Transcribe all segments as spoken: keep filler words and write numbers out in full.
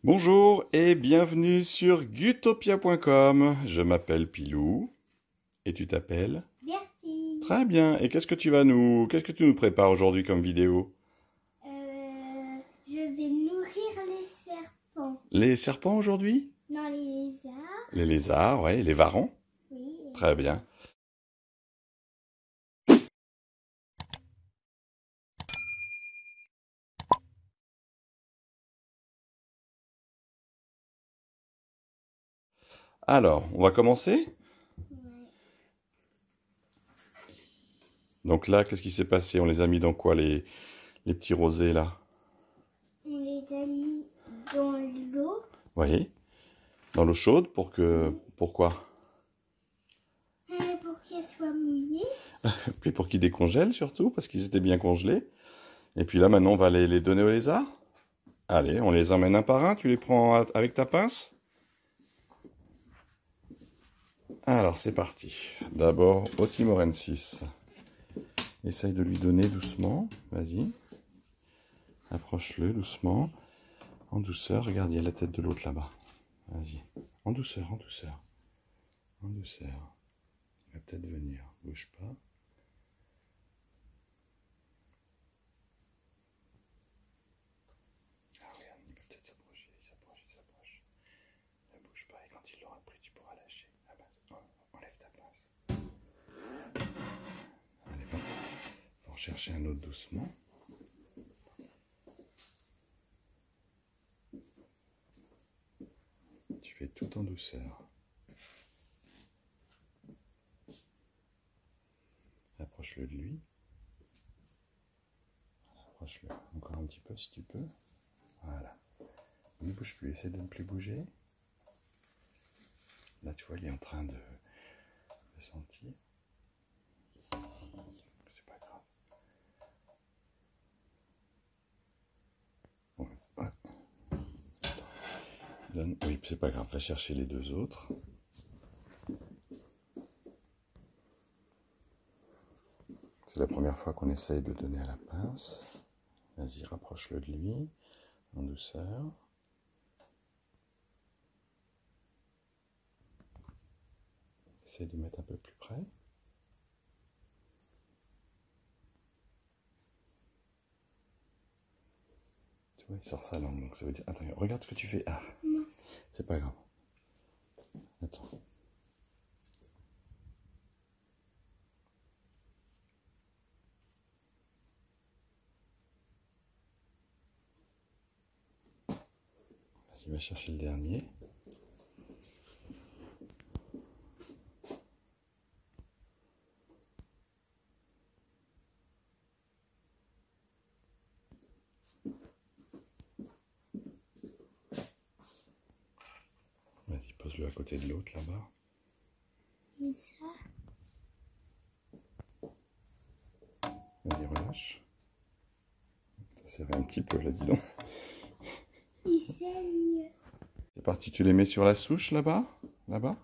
Bonjour et bienvenue sur Gutopia point com. Je m'appelle Pilou. Et tu t'appelles? Bertie. Très bien. Et qu'est-ce que tu vas nous... Qu'est-ce que tu nous prépares aujourd'hui comme vidéo? Euh, je vais nourrir les serpents. Les serpents aujourd'hui? Non, les lézards. Les lézards, ouais. Les varans? Oui. Très bien. Alors, on va commencer? Ouais. Donc là, qu'est-ce qui s'est passé? On les a mis dans quoi, les, les petits rosés, là? On les a mis dans l'eau. Oui. Dans l'eau chaude pour que... Pourquoi? euh, pour qu'elles soient mouillées. Puis pour qu'ils décongèlent surtout, parce qu'ils étaient bien congelés. Et puis là, maintenant, on va les, les donner aux lézards. Allez, on les emmène un par un. Tu les prends à- avec ta pince. Alors, c'est parti. D'abord, Otimorensis. Essaye de lui donner doucement. Vas-y. Approche-le doucement. En douceur. Regarde, il y a la tête de l'autre là-bas. Vas-y. En douceur, en douceur. En douceur. Il va peut-être venir. Bouge pas. Ah, regarde, il va peut-être s'approcher. Il s'approche, il s'approche. Ne bouge pas et quand il l'aura pris, tu pourras lâcher. Ah ben, enlève ta pince. Allez, va. Faut en chercher un autre doucement. Tu fais tout en douceur. Approche-le de lui. Approche-le encore un petit peu si tu peux. Voilà. Ne bouge plus, essaie de ne plus bouger. Là, tu vois, il est en train de, de sentir. C'est pas grave. Bon, ouais. Donne. Oui, c'est pas grave. Va chercher les deux autres. C'est la première fois qu'on essaye de donner à la pince. Vas-y, rapproche-le de lui, en douceur. Essaye de mettre un peu plus près. Tu vois, il sort sa langue, donc ça veut dire... Attends, regarde ce que tu fais. Ah, c'est pas grave. Attends. Vas-y, va chercher le dernier. Vas-y, pose-le à côté de l'autre, là-bas. Et ça. Vas-y, relâche. Ça serrait un petit peu, là, dis donc. Il saigne. C'est parti, tu les mets sur la souche, là-bas? Là-bas?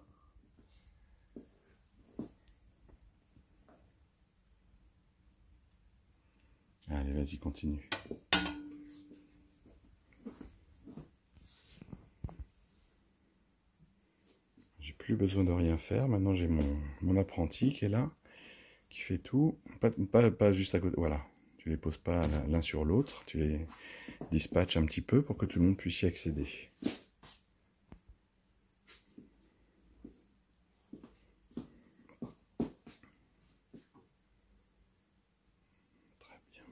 Allez, vas-y, continue. J'ai plus besoin de rien faire. Maintenant, j'ai mon, mon apprenti qui est là, qui fait tout. Pas, pas, pas juste à côté. Voilà. Tu les poses pas l'un sur l'autre. Tu les dispatches un petit peu pour que tout le monde puisse y accéder. Très bien.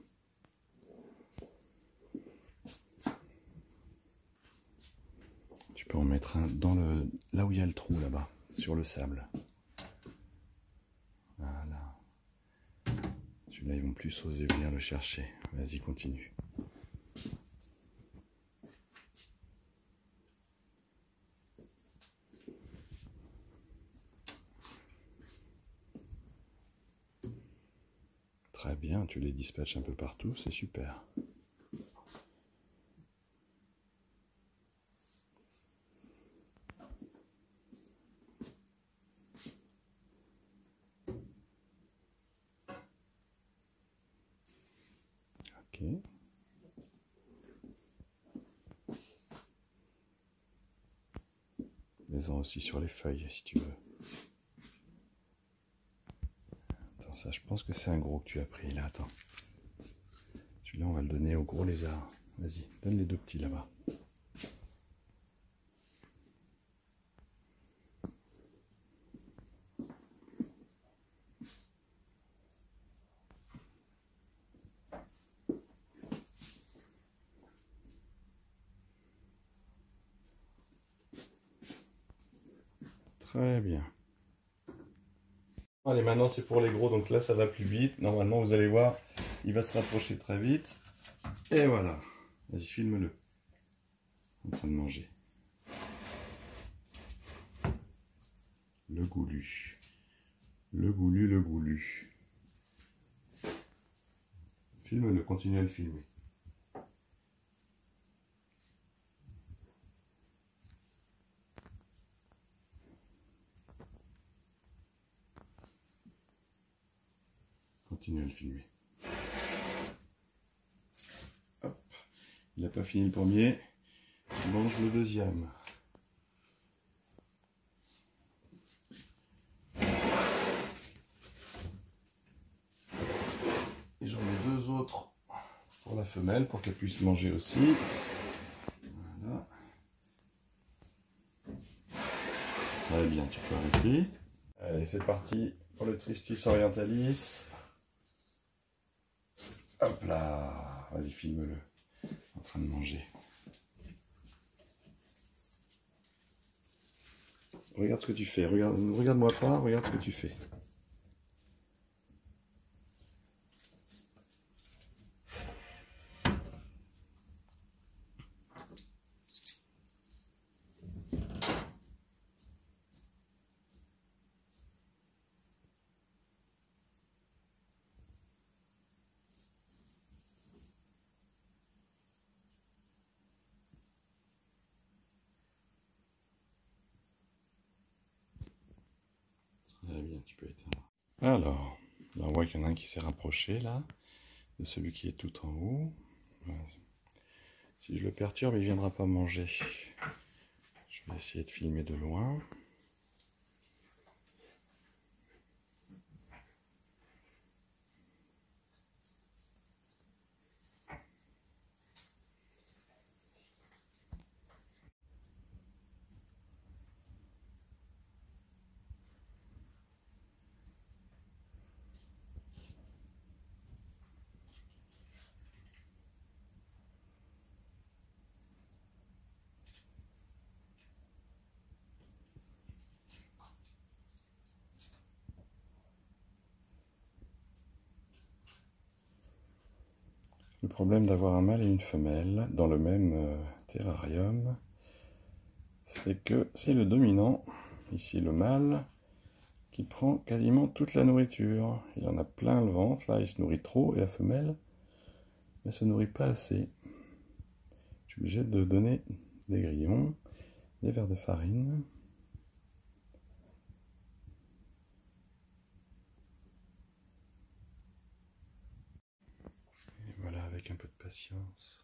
Tu peux en mettre un dans le là où il y a le trou là-bas, sur le sable. Voilà. Celui-là, ils vont plus oser venir le chercher. Vas-y, continue. Très bien, tu les dispatches un peu partout, c'est super. Ok. Mets-en aussi sur les feuilles si tu veux. Attends, ça je pense que c'est un gros que tu as pris là, attends. Celui-là on va le donner au gros lézard. Vas-y, donne les deux petits là-bas. Très bien. Allez, maintenant c'est pour les gros, donc là ça va plus vite. Normalement vous allez voir, il va se rapprocher très vite. Et voilà. Vas-y, filme-le. En train de manger. Le goulu. Le goulu, le goulu. Filme-le, continue à le filmer. Continue à le filmer. Hop. Il n'a pas fini le premier. Il mange le deuxième. Et j'en mets deux autres pour la femelle, pour qu'elle puisse manger aussi. Voilà. Ça va bien, tu peux arrêter. Allez, c'est parti pour le Tristis orientalis. Hop là, vas-y, filme-le. En train de manger. Regarde ce que tu fais. Regarde, regarde-moi pas, regarde ce que tu fais. Très bien, tu peux éteindre. Alors, là on voit qu'il y en a un qui s'est rapproché là, de celui qui est tout en haut. Si je le perturbe, il ne viendra pas manger. Je vais essayer de filmer de loin. Le problème d'avoir un mâle et une femelle dans le même euh, terrarium, c'est que c'est le dominant, ici le mâle, qui prend quasiment toute la nourriture. Il en a plein le ventre, là il se nourrit trop, et la femelle ne se nourrit pas assez. Je suis obligé de donner des grillons, des verres de farine. Et voilà, avec un peu de patience.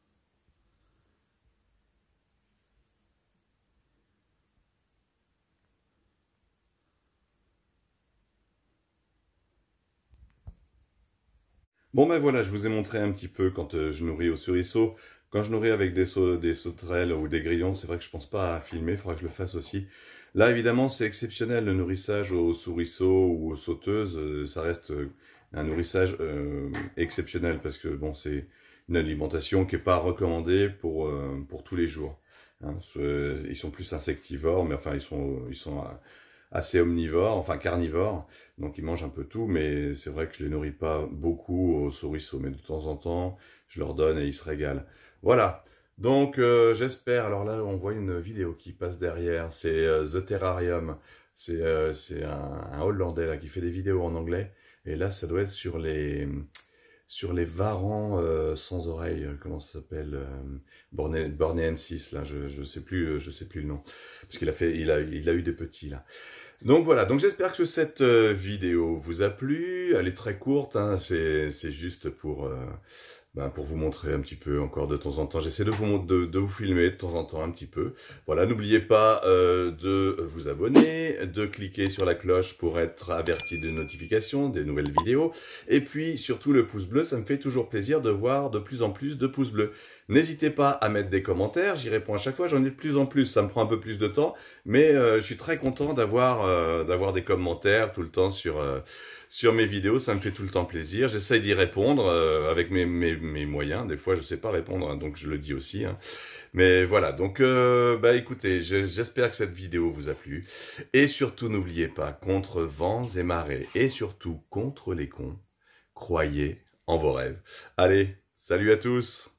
Bon ben voilà, je vous ai montré un petit peu quand euh, je nourris au surisseau. Quand je nourris avec des, sau des sauterelles ou des grillons, c'est vrai que je pense pas à filmer, il faudra que je le fasse aussi. Là évidemment c'est exceptionnel le nourrissage au souriceau ou aux sauteuses, euh, ça reste euh, un nourrissage euh, exceptionnel parce que bon c'est une alimentation qui n'est pas recommandée pour, euh, pour tous les jours. Hein. Ils sont plus insectivores, mais enfin ils sont, ils sont assez omnivores, enfin carnivores. Donc ils mangent un peu tout, mais c'est vrai que je les nourris pas beaucoup aux souriceaux. Mais de temps en temps, je leur donne et ils se régalent. Voilà, donc euh, j'espère. Alors là, on voit une vidéo qui passe derrière. C'est euh, The Terrarium. C'est euh, un, un Hollandais là, qui fait des vidéos en anglais. Et là, ça doit être sur les, sur les varans euh, sans oreilles. Comment ça s'appelle euh, Bornéensis, là, je, je sais plus, je sais plus le nom. Parce qu'il a fait, il a, il a eu des petits là. Donc voilà, donc j'espère que cette euh, vidéo vous a plu. Elle est très courte, hein, c'est juste pour, euh, ben, pour vous montrer un petit peu encore de temps en temps. J'essaie de vous, de, de vous filmer de temps en temps un petit peu. Voilà, n'oubliez pas euh, de vous abonner, de cliquer sur la cloche pour être averti des notifications, des nouvelles vidéos. Et puis, surtout, le pouce bleu, ça me fait toujours plaisir de voir de plus en plus de pouces bleus. N'hésitez pas à mettre des commentaires, j'y réponds à chaque fois, j'en ai de plus en plus, ça me prend un peu plus de temps, mais euh, je suis très content d'avoir euh, d'avoir des commentaires tout le temps sur, euh, sur mes vidéos, ça me fait tout le temps plaisir. J'essaye d'y répondre euh, avec mes, mes, mes moyens, des fois je sais pas répondre, hein, donc je le dis aussi. Hein. Mais voilà, donc euh, bah écoutez, j'espère que cette vidéo vous a plu, et surtout n'oubliez pas, contre vents et marées, et surtout contre les cons, croyez en vos rêves. Allez, salut à tous!